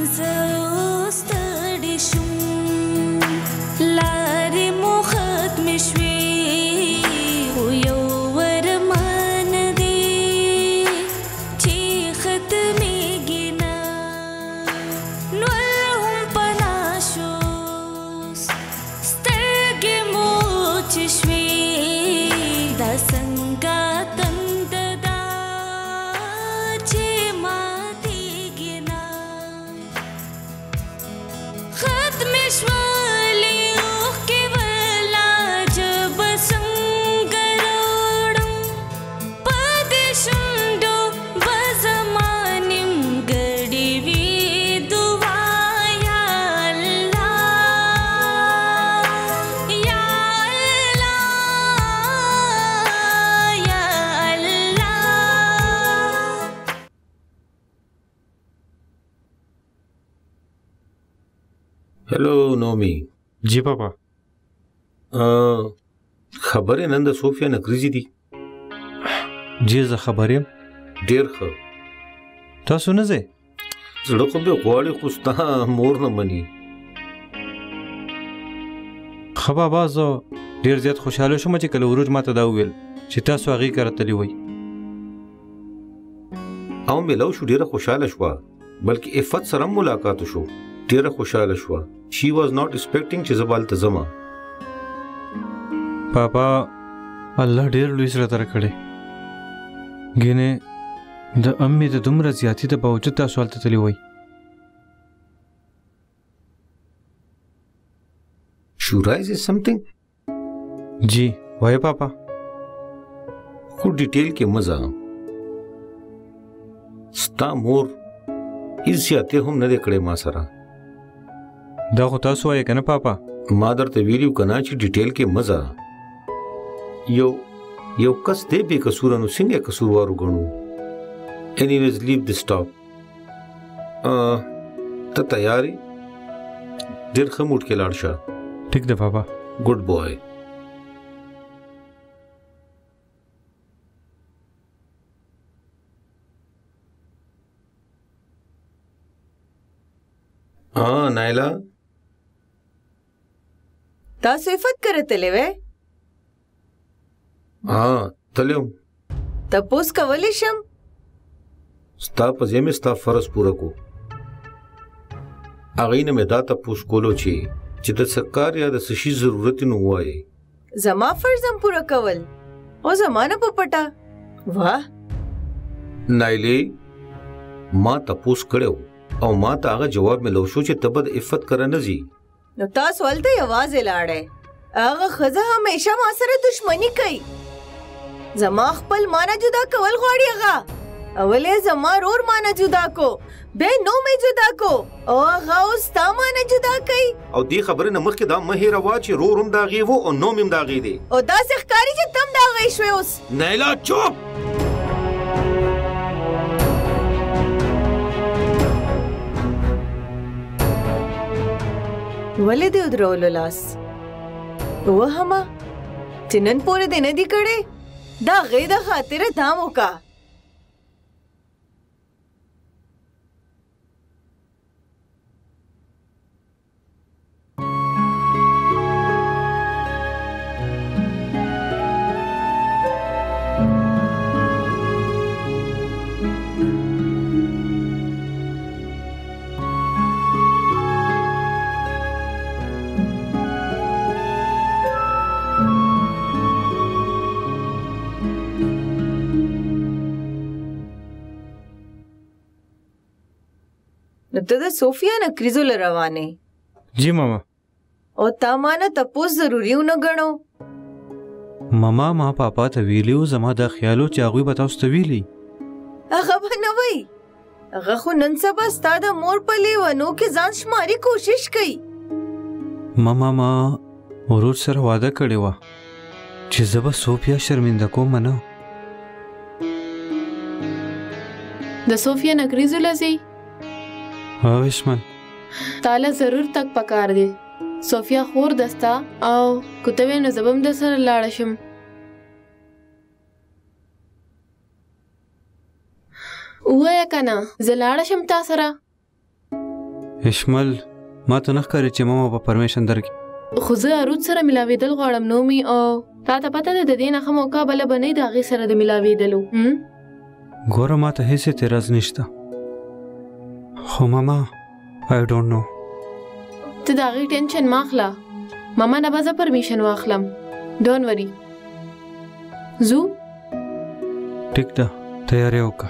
ستړی شوم لارې مو ختمې شوې خو یو ارمان دی چې ختمېږي نه نور هم پناه شو سترګې مو وچې شوې دا څنګه تند ده چې ماتېږي نه ختمې شولې اوښکې ولا ژبه څنګه راوړم په دې شونډو به زما نیمګړې وي دعا یا الله یا الله یا الله. हेलो नोमी जी पापा خبرې نن د صوفیا نکریزي دي जी زه خبر یم ډېر ښه تاسو نه ځئ زړه خو مې غواړي خو ستا مور نه مني ښه بابا زه ډېر زیات خوشحاله شوم چې کله وروج ماته دا وویل چې تاسو هغې کره تللي وئ او مې لو شو ډېره خوشحاله شوه بلکې عفت سره هم ملاقات وشو ډېره خوشحاله شوه شي واز ناٹ ایکسپیکټینګ چې زه به هلته ځمه پاپا الله ډېر لوی زړه در کړی ګینې د امې د دومره زیاتي د باوجود تاسو هلته تللي وئ شورایز از سمثینګ جی وایه پاپا خو ډیټیل کې مزه ستا مور هیڅ زیاتې هم نه دی کړی ما سره دا خو تاسو وایه که نه پاپا ما درته ویلي وو که نه چې ډیټیل کې مزه یو کس دی بې قصوره نو څنګه یې قصوروار وګڼو anyways leave this talk ته تیار یې ډېر ښه موډ کې لاړ شه ټیک ده پاپا ګډ بوای نایلا تاسو عفت کره تللی وی تللی وم تپوس کولی شم ستا په ځای مې ستا فرض پوره کو هغې نه مې دا تپوس کولو چې د څه کار یا د څه شي ضرورت نو ووایې زما فرض هم پوره کول او زما نه په پټه واه نایلې ما تپوس کړی او ما ته هغه جواب ملو شو چې ته به د عفت کره نه ځي نو تاسو هلته یوازې لاړئ هغه ښځه همیشه ما سره دښمني کوي زما خپل ما نه جدا کول غواړي هغه اولې زما رور ما نه جدا کو بیا نو مې جدا کو او هغه اوس تا ما نه جدا کوي او دې خبرې نه مخکې دا مه هېروه چې رور هم د هغې و او نوم هم د هغې دی او داسې ښکاري چې ته هم د هغې شوې اوس نایلا چوپ ولې دې ودرولو لاس وهمه چې نن پورې دې نه دي کړی دا هغې د خاطره دام وکړه نو ته د صوفیا نکریزو له روانې جی ماما او تا ما نه تپوس ضروري ونه ګڼو ماما ما پاپا ته ویلي وو زما دا خیال و چې هغوی به تاسو ته ویلي هغه به نه وی هغه خو نن سبا ستا د مور په لیونو کې ځان شماري کوشش کوي ماما ما ورور سره واده کړې وه چې زه به صوفیا شرمنده کوم نه د صوفیا نکریزو لځي وشمن تاله ضرور تک پکار دی صوفیا خور دستا او کتوی نو زبم د سره لاړ شم وای کنه زه لاړ شم تا سره اشمل ما ته نه ښکاري چې ماما په پرمیشن درکړي خو زه عروج سره ملاوېدل غواړم نومي او تا ته پته ده د دې نه ښه موقع بله به نه وي د هغې سره د ملاوېدلو ګوره ما ته هېڅ اعتراض نشته خو ماما آی ډونټ نو ته د هغې ټینشن مه اخله ماما نه به زه پرمیشن واخلم ډونټ وري ځو ټیک ده تیاری وکړه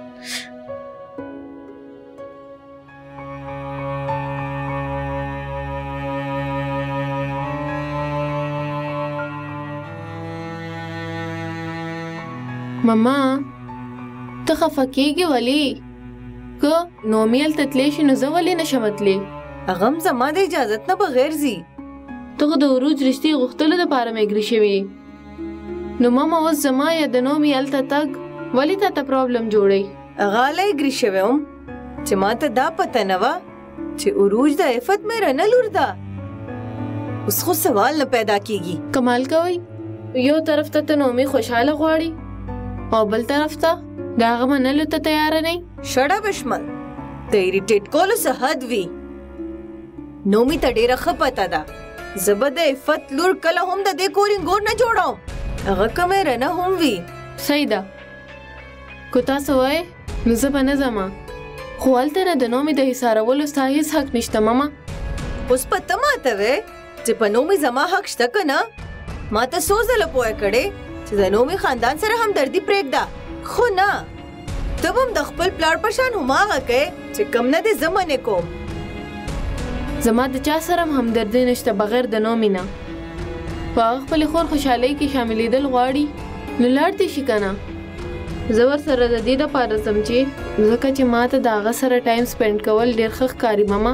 ماما ته خفه کېږې ولې که نومي هلته تللی شي نو زه ولې نشم تللی هغه هم زما د اجازت نه بغیر ځي ته خو د عروج رشتې غوښتلو دپاره میګري شوې نو ماما اوس زما یا د نومي هلته تګ ولې تا ته پرابلم جوړوي هغه هله اګري شوی وم چې ما ته دا پته نه وه چې عروج د عفت مې رنه لور ده اوس خو سوال نه پیدا کېږي کمال کوئ یو طرف ته نومي خوشحاله غواړي او بل طرف ته د هغه منلو ته تیاره نه شړه بشمل د اریټیټ کولو څه حد وي نومي ته ډېره ښه پته ده زه به د عفت لور کله هم د دې کورینګور نه جوړوم هغه که مې رنه هم وي صحیح ده که تاسو وایې نو زه به نه ځمه خو هلته نه د نومي د حصارولو ستا هېڅ حق نشته ماما اوس په ته ماته وې چې په نومي زما حق شته که نه ما ته څو ځله پوه کړې چې د نومي خاندان سره همدردي پرېږده خو نه ته به هم د خپل پلار په شان هماغه کوې چې کم نه دې زه منې کوم زما د چا سره هم همدردي نشته بغیر د نومي نه خو هغه خپلې خور خوشحالۍ کې شاملېدل غواړي نو لاړ دې شي که نه زه ورسره د دې دپاره ځم چې ځکه چې ما ته د هغه سره ټایم سپینډ کول ډېر ښه ښکاري ماما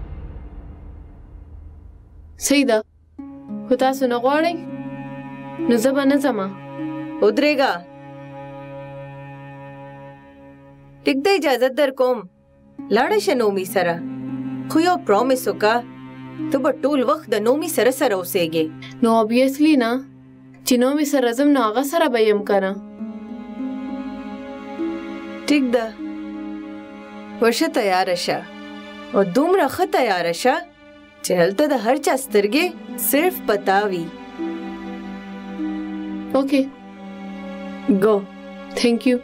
صحیح ده خو تاسو نه غواړئ نو زه به نه ځمه ودرېږه ټیک ده اجازت در کوم لاړه شه نومي سره خو یو پرومیس وکړه ته به ټول وخت د نومي سره اوسېږې نو obviously نه چې نومي سره ځم نو هغه سره به یم که نه ټیک ده ورشه تیاره شه او دومره ښه تیاره شه چې هلته د هر چا سترګې صرف پتا وي اوکې گو تھینک یو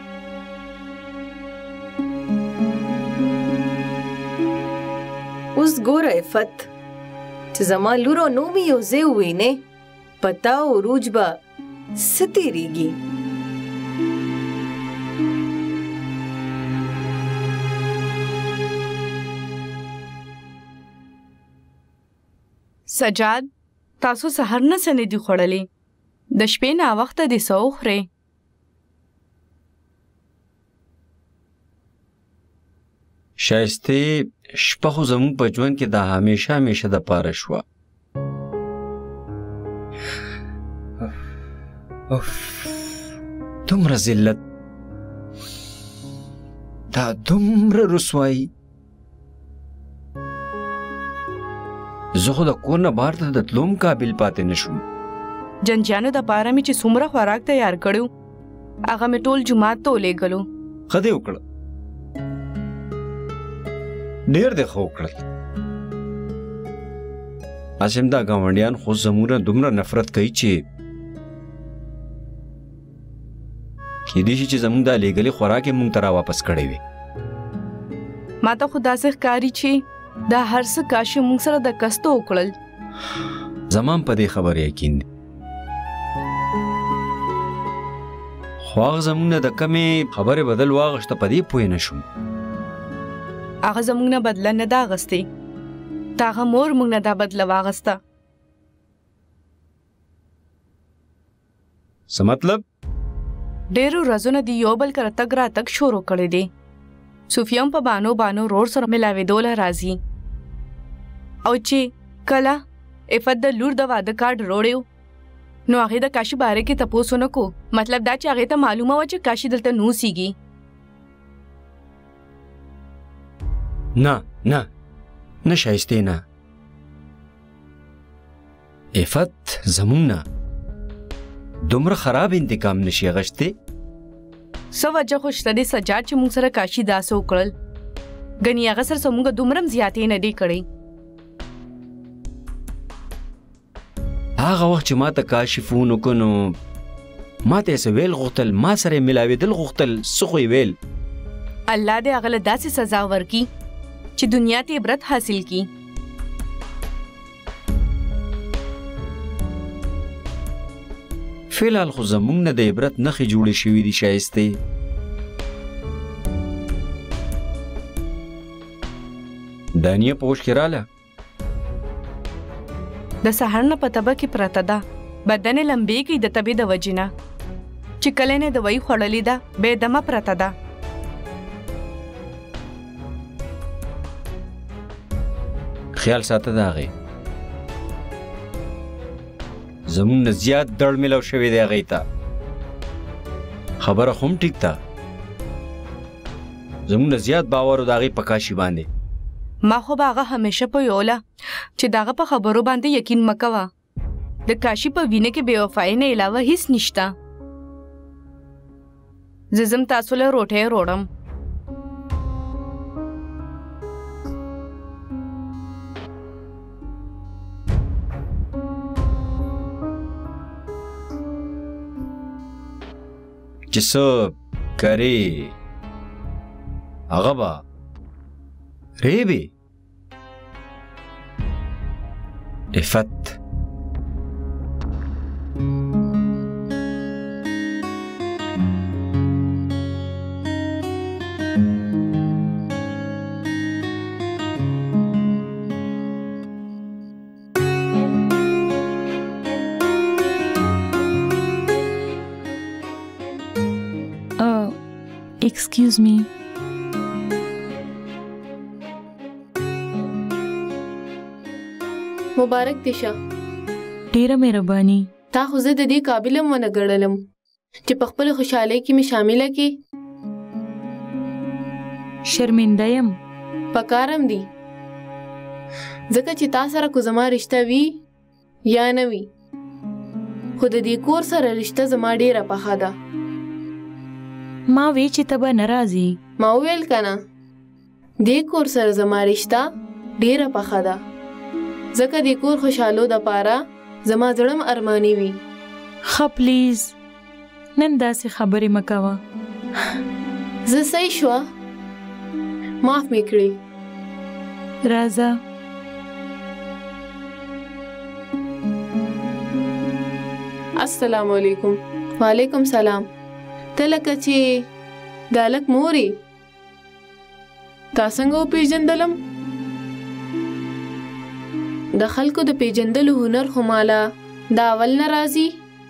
اوس ګوره عفت چې زما لور او نومي یو ځای ووینې پتا او عروج به څه تېرېږي سجاد تاسو سحر نه څه نه دي خوړلې د شپې ناوخته دې څه وخورې شایستې شپه خو زموږ په ژوند کې دا همیشه دپاره شوه دومره ذلت دا دومره رسوایي زه خو د کور نه بهر ته د تلو هم قابل پاتې نه شوم جنجانو دپاره مې چې څومره خوراک تیار کړو هغه مې ټول جومات ته ولېږلو ښه دې وکړه ډېر دې ښه وکړل هسې دا ګاونډیان خو زموږ نه دومره نفرت کوي چې کیدای شي چې زموږ دا لېږلي خوراک یې موږ ته راواپس کړی وي ما ته خو داسې ښکاري چې دا هر څه کاشي موږ سره د کستو وکړل زما هم په دې خبره یقین دی خو هغه زموږ نه د کمې خبرې بدل واغېسته په دې پوه نه شوم هغه زموږ نه بدله نه ده اغستې د هغه مور موږ نه دا بدله واغسته څه مطلب ډېرو ورځو نه دي یو بل کره تګ راتګ شروع کړی دی صوفیا هم په بانو رور سره ملاوېدو له راځي او چې کله عفت د لور د واده کارډ روړی نو هغې د کاشي باره کې تپوس ونه کو مطلب دا چې هغې ته معلومه وه چې کاشي دلته نو اوسېږي نه شایستې نه عفت زموږ نه دومره خراب انتقام نشي اخیستی څه وجه خو شته دی سجاد چې موږ سره کاشي داسې وکړل غني هغه سره زموږ دومره زیاتې نه دی کړی. هغه وخت چې ما ته کاشف ونکړو نو ما ته څه ویل غوښتل، ما سره یې ملاوېدل غوښتل، څه خو یې ویل. الله دې هغه له داسې سزا ورکړي چې دنیا ته عبرت حاصل کړي. فی الحال خو زموږ نه د عبرت نښې جوړې شوي دي شایستې. دانیه په اوښ کې راله، د سهار نه په تبه کې پرته ده، بدن یې لمبېږي د تبې د وجې نه، چې کله نه دوايي خوړلې ده بې دمه پرته ده. خیال ساته د هغې زموږ نه زیات دړ میلاو شوی دی هغې ته. خبره خو هم ټیک ده، زموږ نه زیات باور و د هغې په کاشي باندې. ما خو به هغه همیشه په یوله چې د هغه په خبرو باندې یقین مه کوه. د کاشي په وینه کې بې وفایۍ نه علاوه هیڅ نشته. زه ځم تاسو له روټۍ روړم. چې څه کرې هغه به ریبې. عفت Excuse me. مبارک دي شه. ډیره مهرباني. تا خو زه د دې قابل هم ونه ګڼلم چې په خپل خوشحالۍ کې مې شامله کړې. شرمنده یم. پکارم دي ځکه چې تا سره کو زما رشته وي یا نه وي، خو د دې کور سره رشته زما ډیره پخه ده. ما وی چې ته به نه راځې. ما وویل که نه، دې کور سره زما رشته ډیره پخه ده، ځکه دې کور خوشحالو دپاره زما زړه م ارماني وي. ښه پلیز نن داسې خبرې مه کوه. زه صحیح شوه، معاف مې کړې. راځه. السلام علیکم. وعلیکم سلام. ته لکه چې د هلک مور یې، تا څنګه وپېژندلم؟ د خلکو د پیژندلو هنر خو ماله دا اول نه راځي.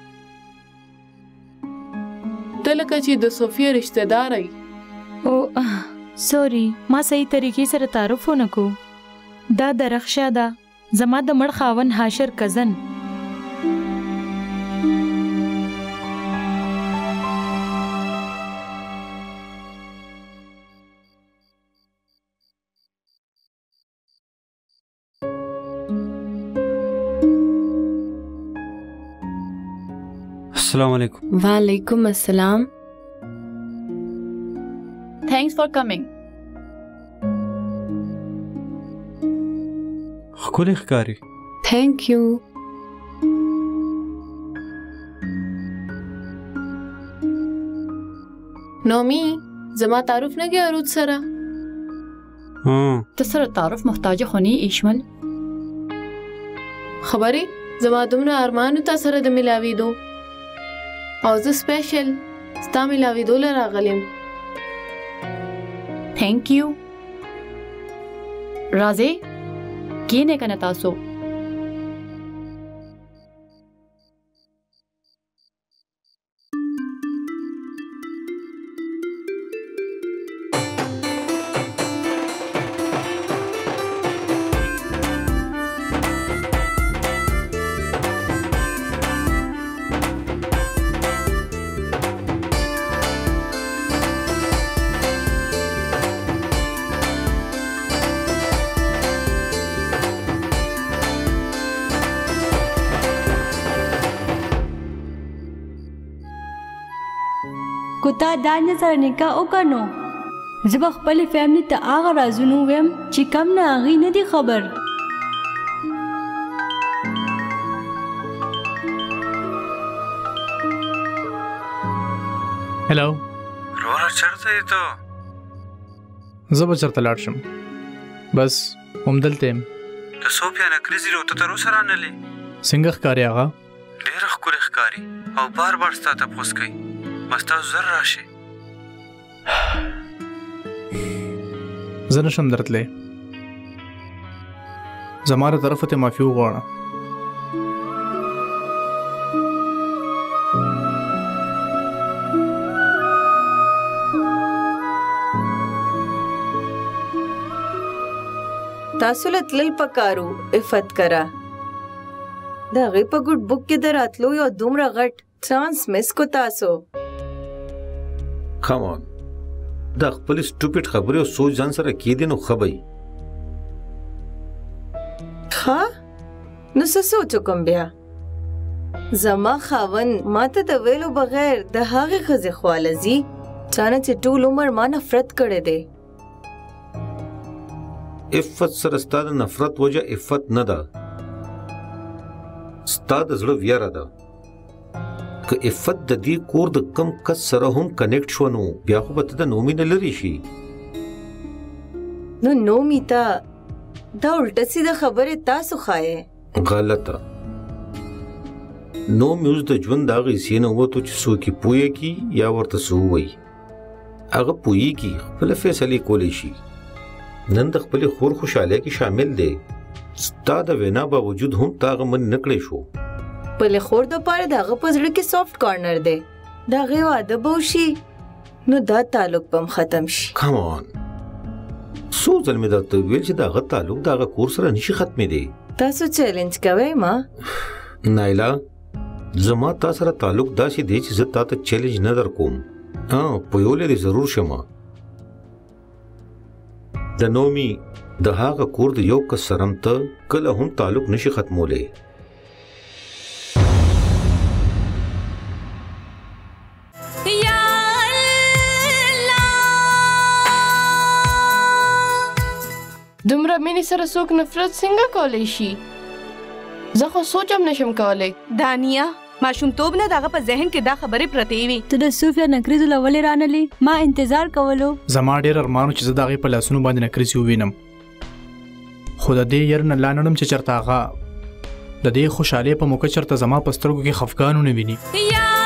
ته لکه چې د صوفیه رشته دار یې. او سوري، ما صحیح طریقې سره تعارف ونه کو. دا درخشه ده، زما د مړ خاوند حاشر کزن. السلام علیکم. وعلیکم السلام. Thanks for coming. ښکلی ښکاري. تھینک یو. نومی زما تعارف نه کې عروض سره. ته سره تعارف محتاجه خو نه ایشمل. خبرې زما دومره ارمانو تا سره د ملاوېدو، او زه سپیشل ستا ملاوېدو له راغلم. Thank you. راځئ کینې کنه تاسو. कुत्ता दान सर निका ओकनो زه به خپلې فیملي ته هغه رازونه ووایم چې کم نه هغوی نه دي خبر. هلو وروره چېرته یې ته؟ زه به چېرته لاړ شم، بس همدلته یم. د صوفیا نکریزي روته تر اوسه رانلې؟ څنګه ښکاري هغه؟ ډېره ښکلې ښکاري او بار بار ستا تپوس کوي، بس تاسو زر راشئ. زه نشم درتلی، زما له طرفه ته معافي وغواړه. تاسو له تلل پکارو عفت کرا. د هغې په ګډ بک کې د راتلو یو دومره غټ چانس مس کو تاسو. کم آن دا خپل سټوپټ خبرې او سوچ ځان سره کېدې نو ښه به وي. ښه نو څه سوچ وکړم بیا؟ زما خاوند ماته د ویلو بغیر د هغې ښځې خواله ځي چا نه چې ټول عمر ما نفرت کړی دی. عفت سره ستا د نفرت وجه عفت نه ده، ستا د زړه ویره ده. که عفت د دې کور د کم کس سره هم کنیکټ شو نو بیا خو به ته د نومي نه لرې شي. نو نومي ته دا الټه سیده خبرې تاسو ښایې. غلطه. نوم یې اوس د ژوند د هغې حصې نه ووتو چې څوک یې پوهه کي یا ورته څه ووایي. هغه پوهېږي خپله فیصلې کولی شي. نن د خپلې خور خوشحالۍ کې شامل دی. ستا د وینا باوجود هم تا هغه منې نه کړی شو. خپلې خور دپاره د هغه په زړه کې سافټ کارنر دی. د هغې واده به وشي نو دا تعلق به هم ختم شي. کم آن څو ځل مې درته وویل چې د هغه تعلق د هغه کور سره نشي ختمېدی. تاسو چیلنج کوئ ما؟ نایلا زما تا سره تعلق داسې دی چې زه تا ته چیلنج نه در کوم. پویولی دې ضرور شمه. د نومي د هغه کور د یو کس سره هم ته کله هم تعلق نشي ختمولی. دومره مینې سره څوک نفرت څنګه کولی شي؟ زه خو سوچ هم نشم کولی. دانیه ماشومتوب نه د هغه په ذهن کې دا خبرې پرتې وي. ته د صوفیا نکریزو له ولې رانلې؟ ما انتظار کولو. زما ډېر ارمانو چې زه د هغې په لاسونو باندې نکریزې ووینم، خو د دې ير نه لا نړم چې چېرته هغه د دې خوشحالۍ په موقع چېرته زما په سترګو کې خفګان ونه ویني.